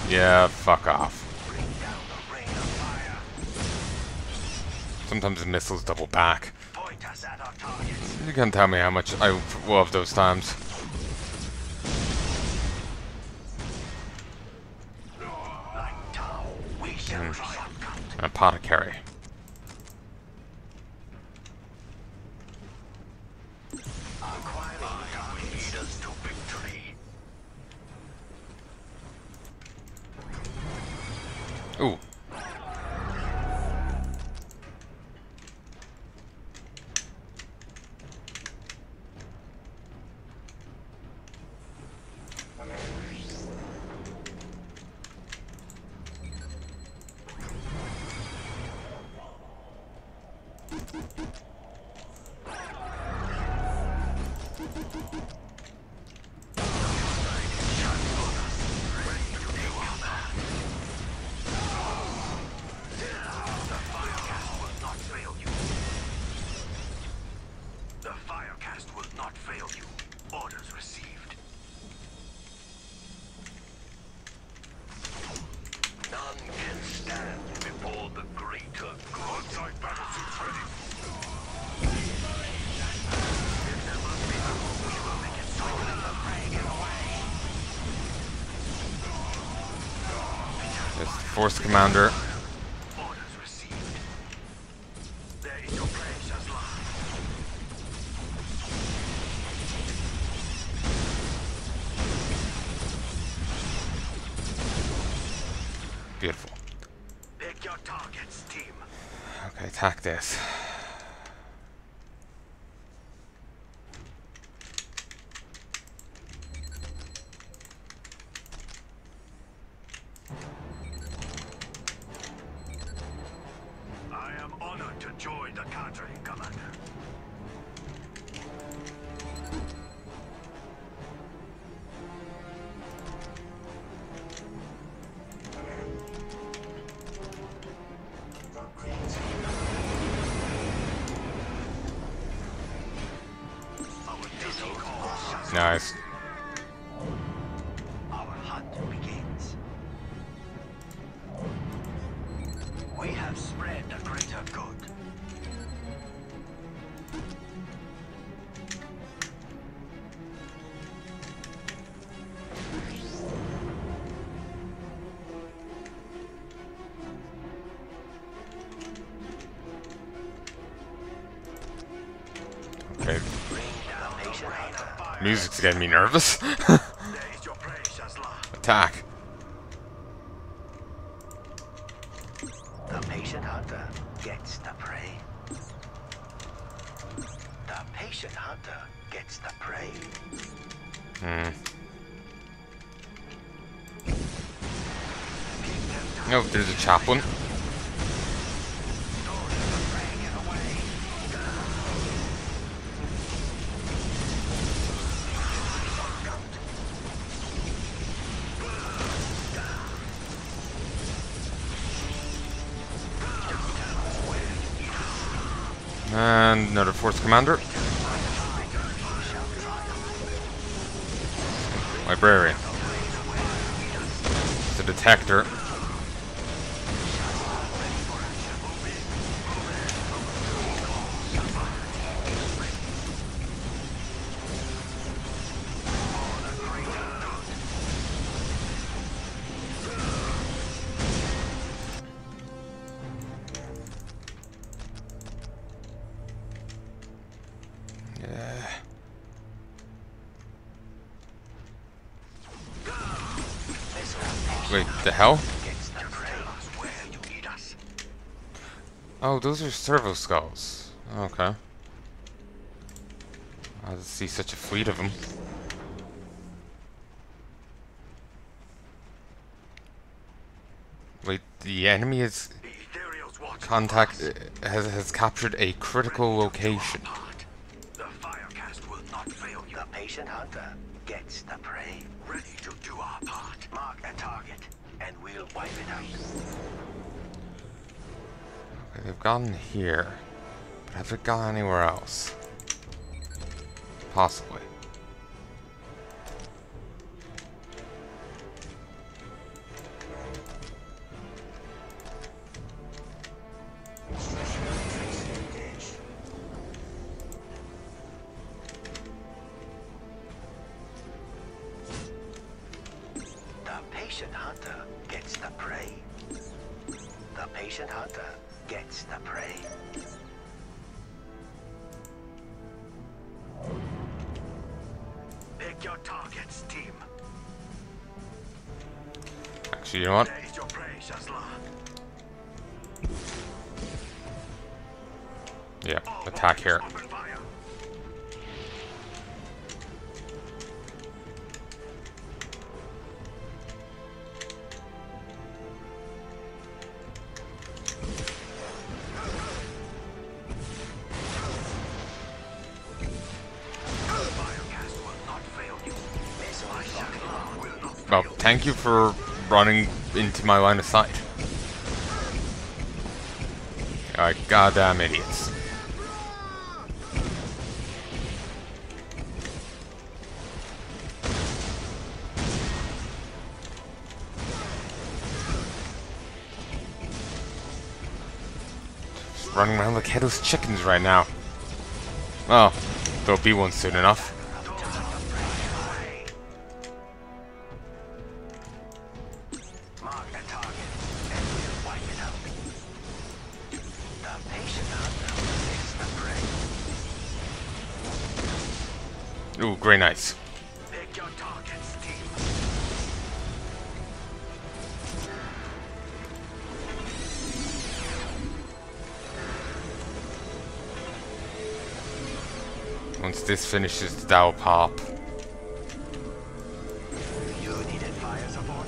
Yeah, fuck off. Sometimes the missiles double back. You can't tell me how much I love those times. An apothecary. Ooh. Force commander. Beautiful. Pick your targets, team. Okay, attack this. Join the country, Commander. Nice. Our hunt begins. We have spread the greater good. Okay. Music's getting me nervous. Attack. The patient hunter gets the prey. The patient hunter gets the prey. Oh, there's a chaplain. And another force commander. Librarian. The detector. Wait, the hell? Oh, those are servo skulls. Okay. I see such a fleet of them. Wait, the enemy is has captured a critical location. The firecast will not fail you. The patient hunter gets the prey. Ready to do our part. Mark a target, and we'll wipe it out. Okay, they've gone here, but have they gone anywhere else? Possibly. patient hunter gets the prey. The patient hunter gets the prey. Pick your targets, team. Actually, you know what? There is your prey, Shas'O. Yeah, attack here. Open fire. Well, thank you for running into my line of sight. Alright, goddamn idiots. Just running around like headless chickens right now. Well, there'll be one soon enough. Ooh, great nice. Pick your targets, team. Once this finishes, that'll pop. You needed fire support.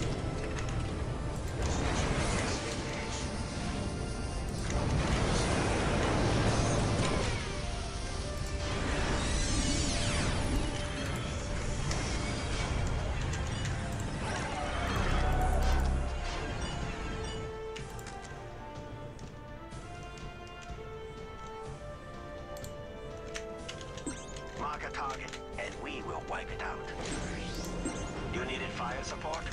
Mark a target, and we will wipe it out. You needed fire support?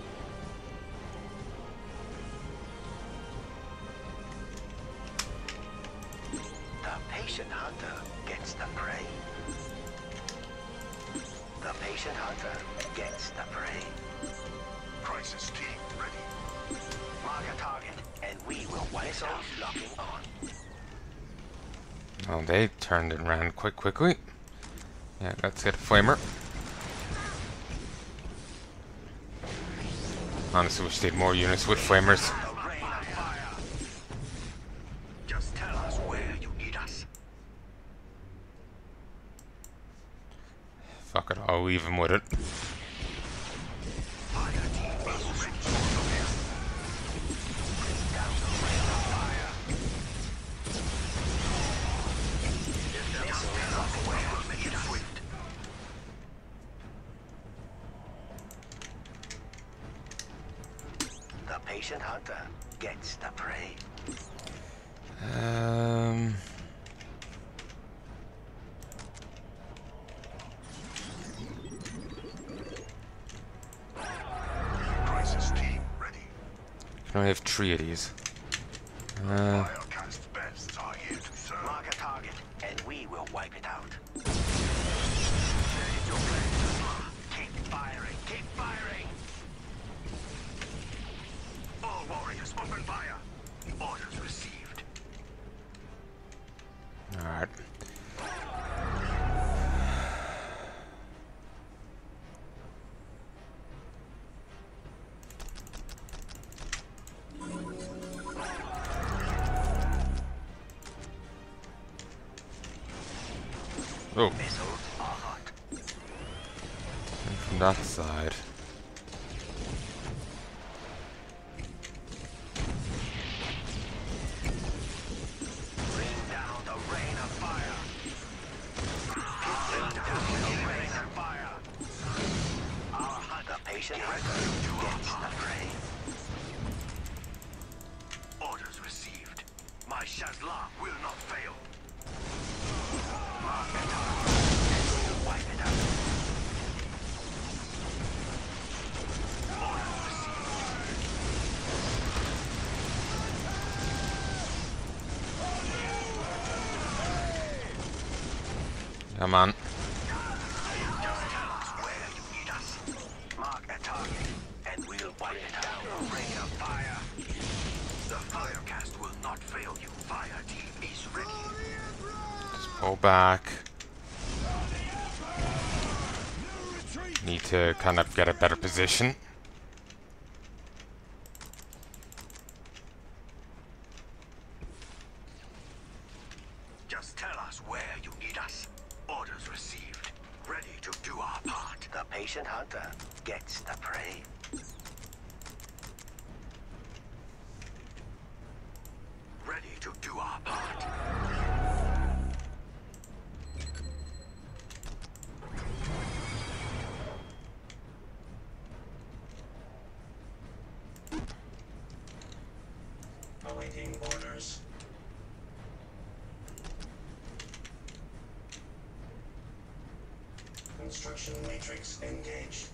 The patient hunter gets the prey. The patient hunter gets the prey. Crisis team ready. Mark a target, and we will wipe it out. Locking on. Oh, they turned it around quite quickly. Yeah, let's get a flamer. Honestly, wish they had more units with flamers. Just tell us where you need us. Fuck it, I'll leave him with it. Fire team is ready for the air. Bring down the rain of fire. If there is somewhere, we'll make it swift. The patient hunter gets the prey. Crisis team ready. Can only have 3 of these. Wildcast bests are here to serve. Mark a target, and we will wipe it out. There is your plan, Shas'O. Keep firing, keep firing. All warriors, open fire. Orders received. Alright. Oh, Missiles are hot. and from that side. Bring down the rain of fire. Bring down the rain of fire. Our hunter patient gets the prey. Orders received. My Shas'O will not fail. Mark the target, and we'll wipe it out. Orders received. Come on. Just tell us where you need us. Mark a target, and back. Need to kind of get a better position. Just tell us where you need us. Orders received. Ready to do our part. The patient hunter gets the prey. Ready to do our part. Awaiting orders. Construction matrix engaged.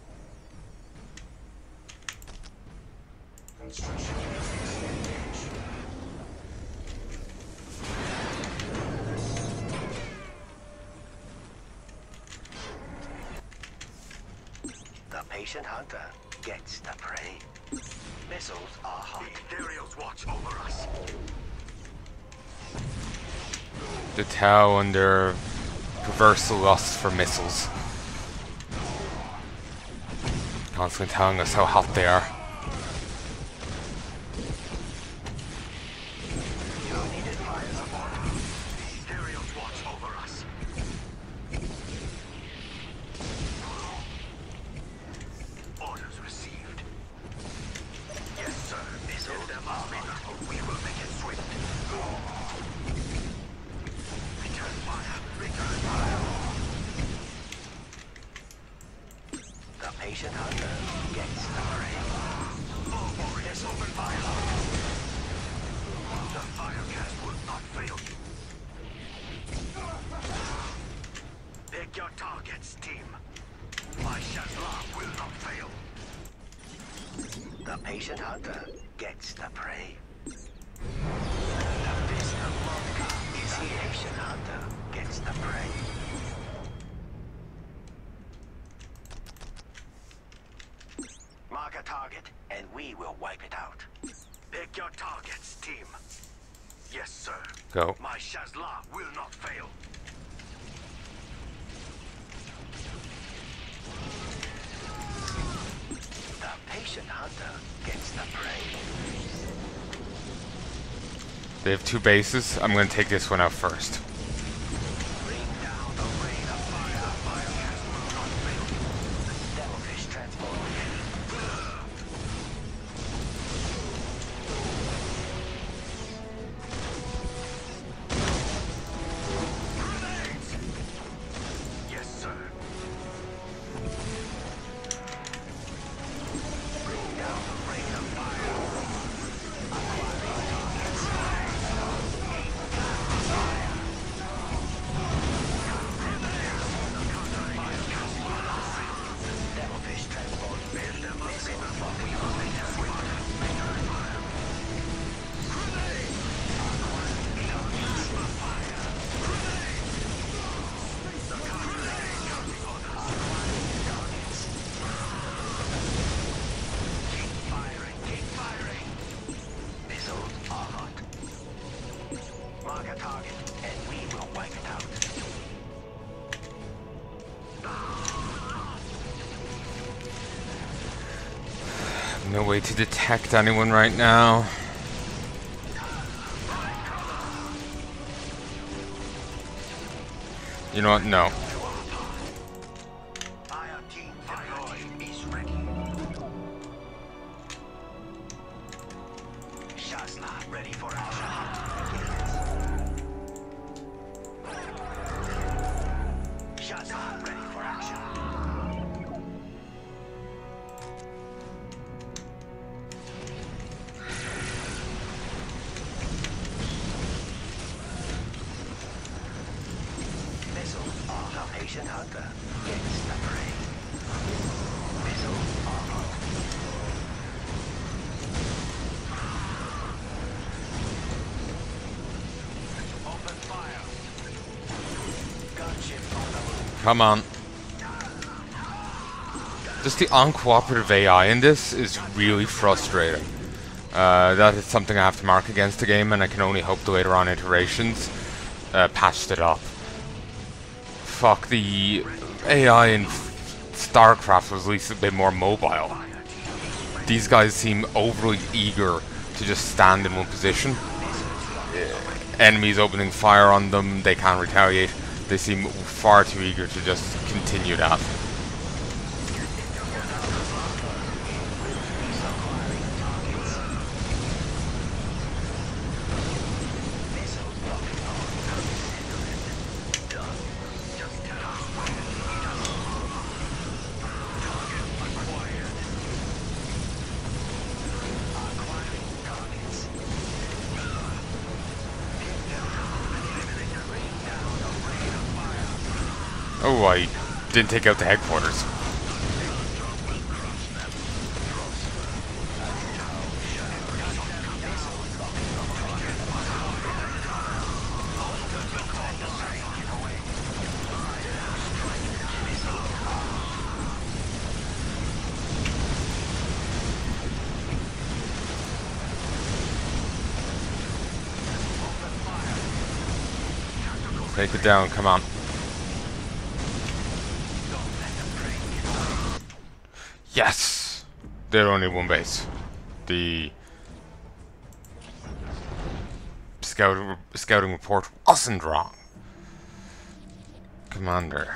Construction matrix engaged. The patient hunter gets the prey. Missiles are hot. The Imperials watch over us. The Tau and their perverse lust for missiles. Constantly telling us how hot they are. Patient hunter gets the prey. Oh, warriors, open fire. The firecast will not fail you. Pick your targets, team. My Shas'O will not fail. The patient hunter gets the prey. The fist of Malka is here. The patient hunter gets the prey. Mark a target, and we will wipe it out. Pick your targets, team. Yes, sir. Go. My Shas'O will not fail. The patient hunter gets the prey. They have two bases. I'm going to take this one out first. Bring down the rain of fire. The firecast will not fail you. The devilfish transform again. Yes, sir. Bring down the rain of fire. Acquiring targets. Devilfish transport. Build them up. We will make them swift. Keep firing. Missiles are hot. Mark a target, and we will wipe it out. No way to detect anyone right now. You know what? No. Fire team deployed is ready. Shas'O ready for action. Shas'O ready for action. Missiles are the patient hunter gets the prey. Missiles are hot. Open fire. Gunship on the move. Come on. Just the uncooperative AI in this is really frustrating. That is something I have to mark against the game, and I can only hope the later on iterations patched it up. Fuck, the AI in StarCraft was at least a bit more mobile. These guys seem overly eager to just stand in one position. Enemies opening fire on them, they can't retaliate. They seem far too eager to just continue that. Oh, I didn't take out the headquarters. Take it down, come on. Yes! They're only one base. The scouting report wasn't wrong. Commander.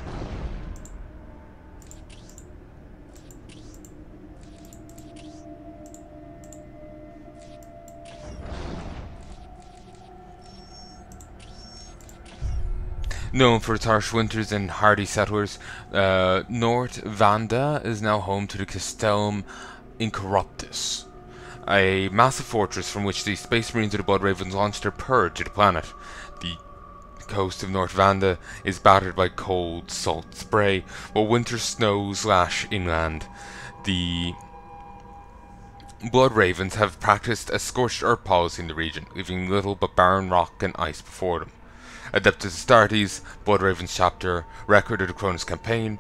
Known for its harsh winters and hardy settlers, North Vanda is now home to the Castellum Incorruptus, a massive fortress from which the Space Marines of the Blood Ravens launched their purge of the planet. The coast of North Vanda is battered by cold, salt spray, while winter snows lash inland. The Blood Ravens have practiced a scorched earth policy in the region, leaving little but barren rock and ice before them. Adeptus Astartes, Blood Ravens chapter, record of the Cronus campaign.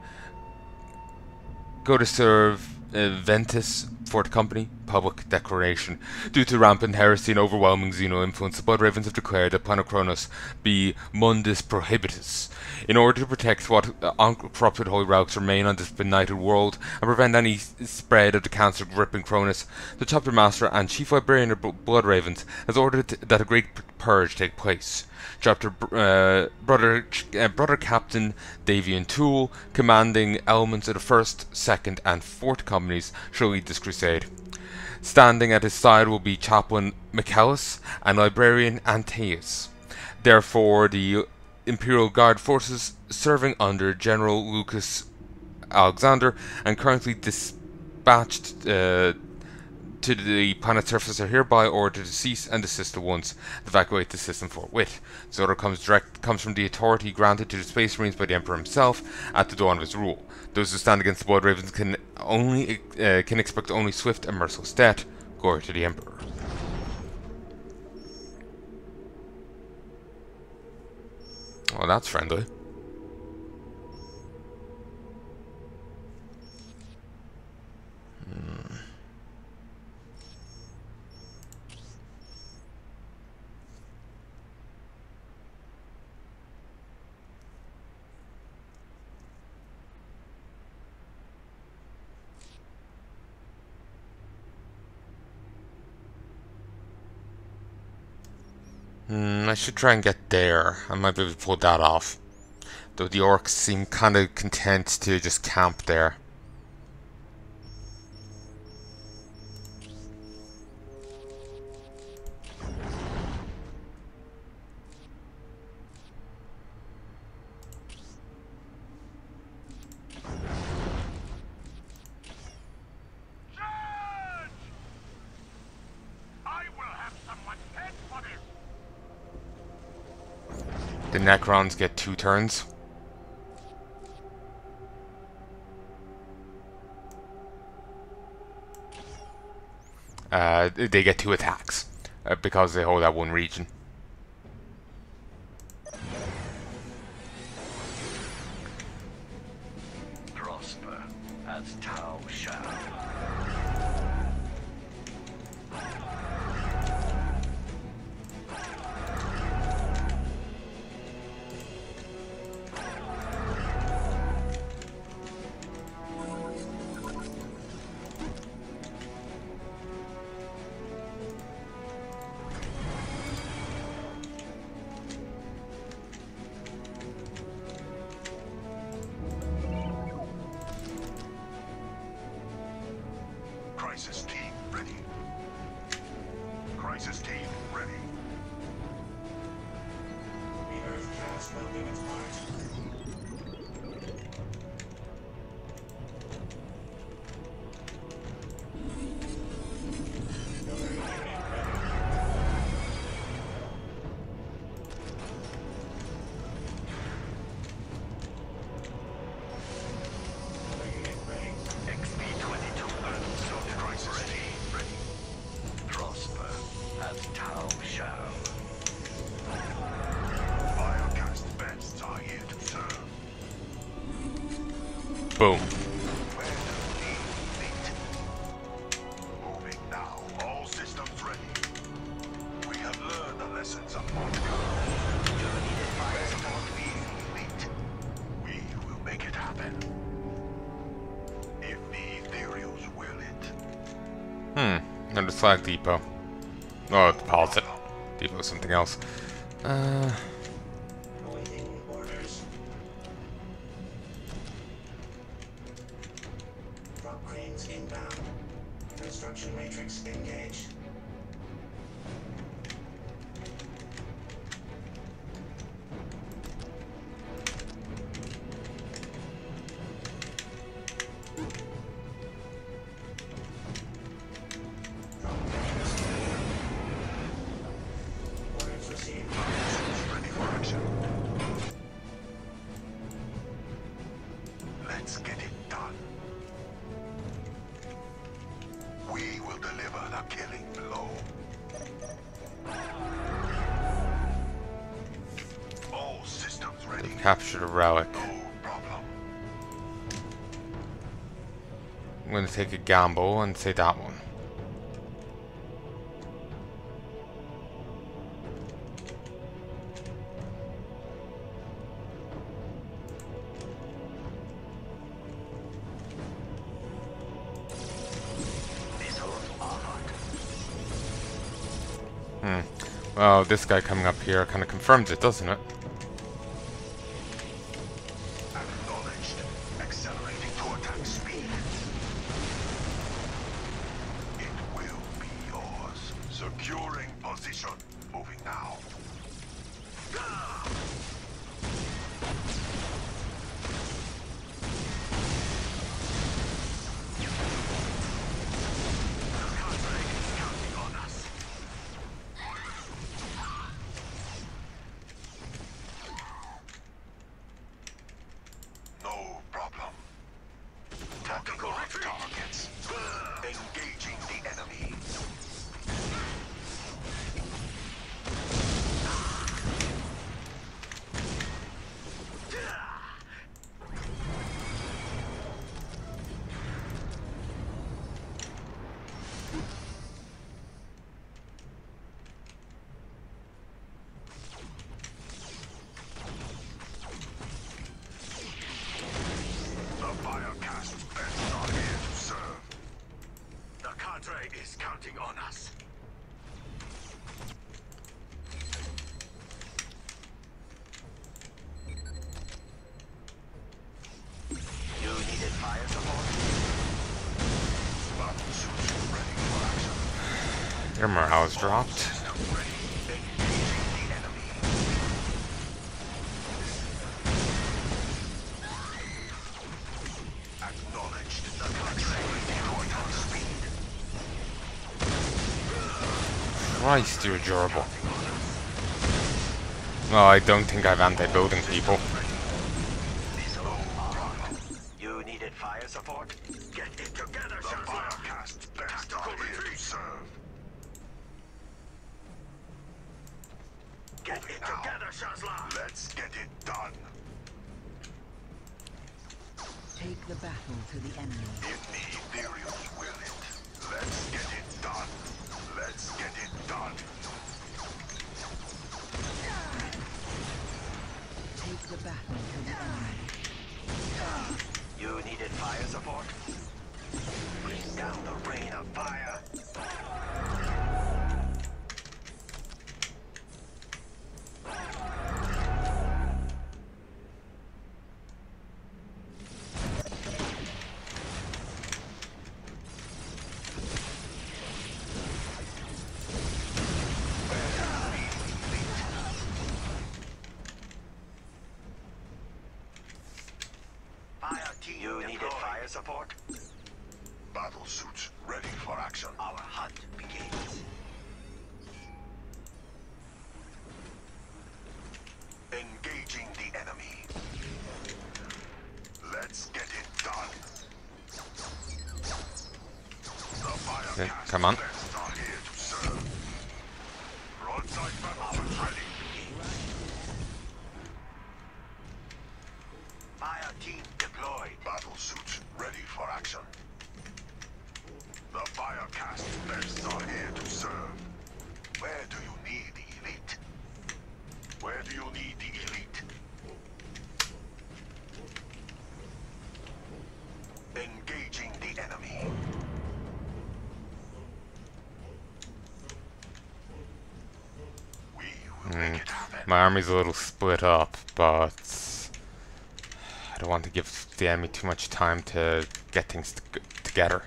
Go to serve Ventus, Fort Company, public declaration. Due to rampant heresy and overwhelming Xeno influence, the Blood Ravens have declared that Planet Cronus be Mundus Prohibitus. In order to protect what uncorrupted holy relics remain on this benighted world and prevent any spread of the cancer gripping Cronus, the chapter master and chief librarian of Blood Ravens has ordered that a great purge take place. Chapter Brother Captain Davian Toole, commanding elements of the 1st, 2nd and 4th companies, shall lead this crusade. Standing at his side will be Chaplain Michaelis and Librarian Antaeus. Therefore, the Imperial Guard forces serving under General Lucas Alexander and currently dispatched to the planet's surface are hereby ordered to cease and desist at once, evacuate the system forthwith. This order comes from the authority granted to the Space Marines by the Emperor himself at the dawn of his rule. Those who stand against the Blood Ravens can expect only swift and merciless death. Glory to the Emperor. Well, that's friendly. I should try and get there. I might be able to pull that off. Though the orcs seem kind of content to just camp there. The Necrons get 2 turns. They get 2 attacks because they hold that one region. Prosper as Tau shall. ready. Crisis team ready. The Earth cast will do its part. Builder unit ready. Builder unit ready. XP-22 soldier ready. Prosper as Tau shall. Firecast beds are here to serve. Boom. Where does need meet? Moving now. All systems ready. We have learned the lessons of Monaco. You needed fire support. We meet. We will make it happen. If the Ethereals will it. And the flag depot. Oh, deposit. Depot is something else. Awaiting orders. Drop cranes inbound. Construction matrix engaged. Drop cranes. Orders received. Ready for action. Let's get it done. We will deliver the killing blow. All systems ready. Capture the relic. No problem. I'm gonna take a gamble and say that one. Missiles armored. Well, this guy coming up here kind of confirms it, doesn't it? Acknowledged. Accelerating to attack speed. It will be yours. Securing position. Moving now. Counting on us. No problem. Tactical targets. Engaging the enemy. The Firecast beds are here to serve. The cadre is counting on us. You needed fire support? Battle suits ready for action. Your morale's dropped. Systems ready. Engaging the enemy. Acknowledged. The cadre deployed on speed. Christ, you're durable. Well, I don't think I've anti-building people. You needed fire support? Get it together, Shas'O. The Firecast's best are here to serve. Get it together, Shas'O. Let's get it done. Take the battle to the enemy. If the Ethereals will it. Let's get it done. Let's get it done. Take the battle to the enemy. You needed fire support? Bring down the rain of fire. support? Battle suits ready for action. Our hunt begins. Engaging the enemy. Let's get it done. The fire Okay, come on. vests are here to serve. Broadside battle suits ready. Fire team deployed. Battle suits ready for action. The Firecast vests are here to serve. Where do you need the elite? Where do you need the elite? Engaging the enemy. We will make it happen. My army's a little split up, but I don't want to give the enemy too much time to get things together.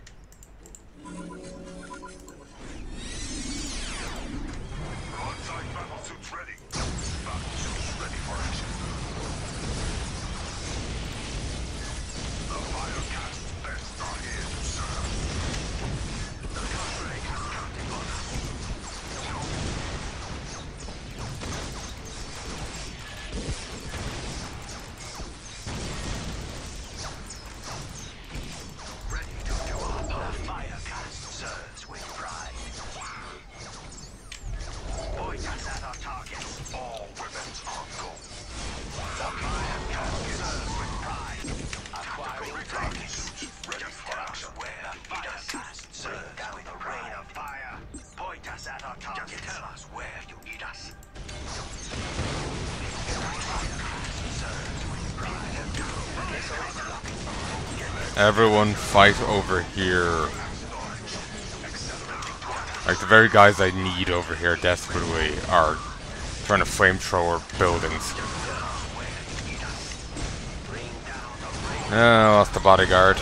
Broadside battle suits ready. Battle suits ready for action. The Firecast vests are here to serve. The Cadre has counted on us. Ready to do our part. The Firecast serves with pride. Point us at our targets. All weapons on go. The Firecast serves with pride. Acquiring targets. Ready for action. Where the Firecast serves down the rain of fire. Point us at our targets. Just tell us where you need us. Everyone fight over here. Like, the very guys I need over here desperately are trying to flamethrower buildings. Oh, lost the bodyguard.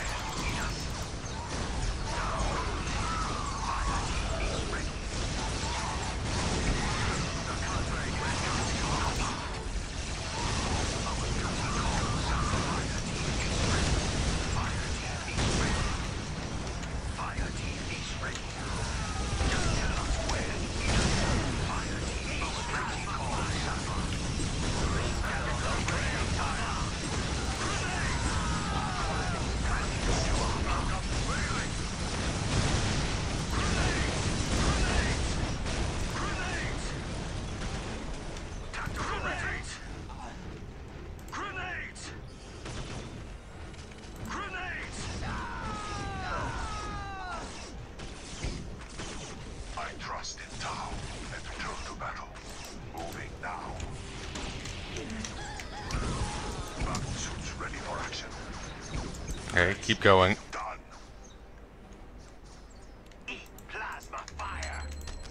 Okay, keep going. Done. Eat plasma fire.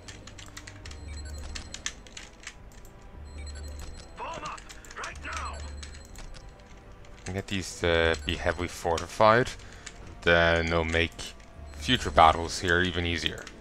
Form up right now. Get these to be heavily fortified, then they'll make future battles here even easier.